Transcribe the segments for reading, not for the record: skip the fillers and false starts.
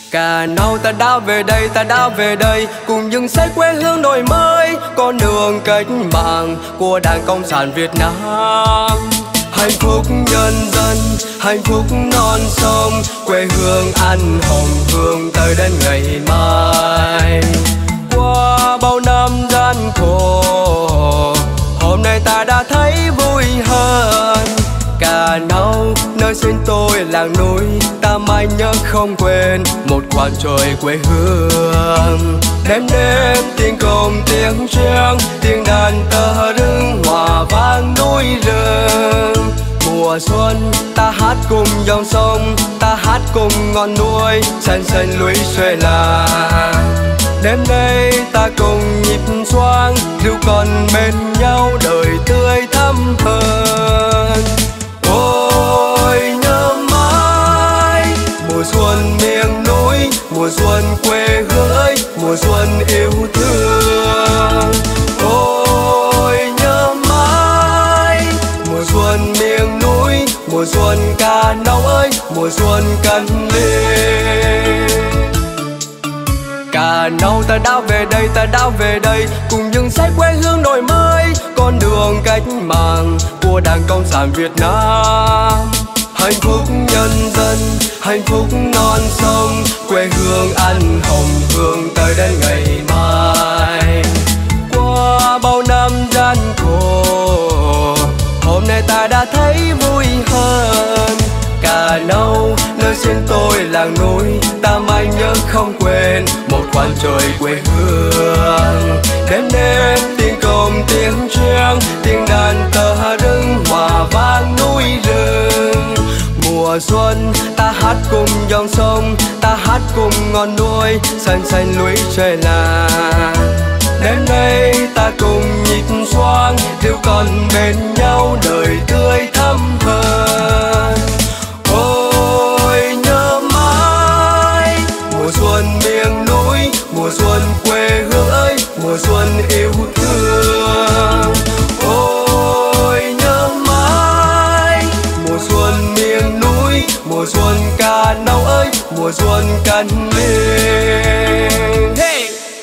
Cà Mau ta đã về đây, ta đã về đây, cùng những xây quê hương đổi mới, con đường cách mạng của Đảng Cộng sản Việt Nam. Hạnh phúc nhân dân, hạnh phúc non sông, quê hương ăn hồng hương tới đến ngày mai. Qua bao năm gian khổ, hôm nay ta đã thấy vui hơn. Cà Mau nơi sinh tôi làng núi, ta mãi nhớ không quên một khoảng trời quê hương. Đêm đêm tiếng cồng tiếng chiêng, tiếng đàn tơ rưng hòa vang núi rừng. Mùa xuân ta hát cùng dòng sông, ta hát cùng ngọn núi xanh xanh lũy xuê làng. Đêm nay ta cùng nhịp xoang, rượu còn bên nhau đời tươi thắm hơn. Ôi nhớ mãi mùa xuân miền núi, mùa xuân quê hương ơi, mùa xuân yêu thương. Ôi nhớ mãi mùa xuân miền núi, mùa xuân Cà Mau ơi, mùa xuân Cần Lên. Cà Mau ta đã về đây, ta đã về đây, cùng những xây quê hương đổi mới, con đường cách mạng của Đảng Cộng sản Việt Nam. Hạnh phúc nhân dân, hạnh phúc non sông, quê hương ăn hồng hương tới đến ngày mai. Qua bao năm gian khổ, hôm nay ta đã thấy vui hơn. Cà Mau nơi sinh tôi làng núi, ta mãi nhớ không quên một khoảng trời quê hương. Đêm đêm tiếng cồng tiếng chiêng, tiếng đàn tơ rưng hòa vang núi rừng. Mùa xuân ta hát cùng dòng sông, ta hát cùng ngọn núi xanh xanh lũy trời làng. Đêm nay ta cùng nhịp xoang, rượu còn bên nhau đời tươi thắm hơn. Ôi nhớ mãi mùa xuân miền núi, mùa xuân quê hương ơi, mùa xuân yêu thương. Ôi nhớ mãi mùa xuân miền núi, mùa xuân Cà Mau ơi, mùa xuân Cần Lên. Hey!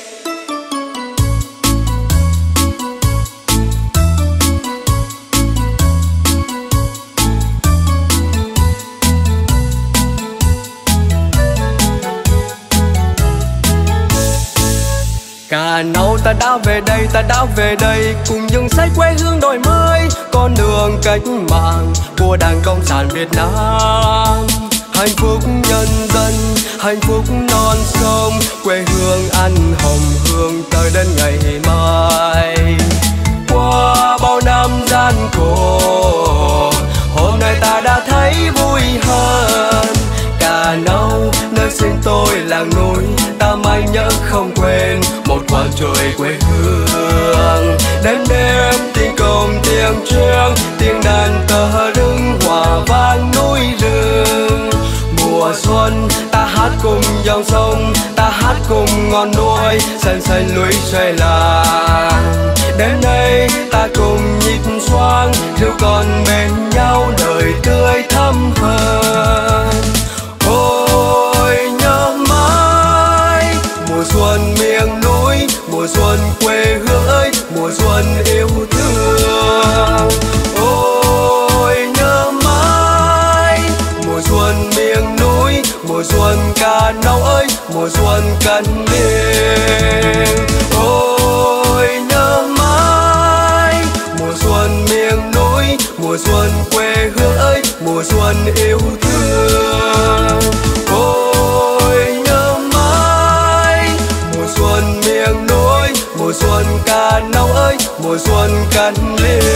Cà Mau ta đã về đây, ta đã về đây, cùng những xây quê hương đổi mới, con đường cách mạng của Đảng Cộng sản Việt Nam. Hạnh phúc nhân dân, hạnh phúc non sông, quê hương ăn hồng hương tới đến ngày mai. Qua bao năm gian khổ, hôm nay ta đã thấy vui hơn. Cà Mau nơi sinh tôi làng núi, ta mãi nhớ không quên một khoảng trời quê hương. Đêm đêm tiếng cồng tiếng chiêng, tiếng đàn tơ rưng hòa vang núi rừng. Mùa xuân ta hát cùng dòng sông, ta hát cùng ngọn núi xanh xanh lũy xuê làng. Đêm nay ta cùng nhịp xoang, rượu còn bên nhau đời tươi thắm hơn. Ôi nhớ mãi mùa xuân miền núi, mùa xuân quê hương ơi, mùa xuân yêu thương. Ôi nhớ mãi mùa xuân miền núi, mùa xuân Cà Mau ơi, mùa xuân Cần Lên. Ôi nhớ mãi mùa xuân miền núi, mùa xuân quê hương ơi, mùa xuân yêu thương. Ôi nhớ mãi mùa xuân miền núi, mùa xuân Cà Mau ơi, mùa xuân Cần Lên.